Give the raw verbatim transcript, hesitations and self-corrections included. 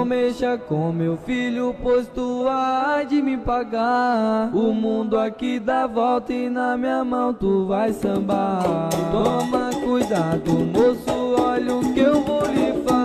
mexa com meu filho, pois tu há de me pagar. O mundo aqui dá volta e na minha mão tu vai sambar. Toma cuidado, moço, olha o que eu vou lhe falar.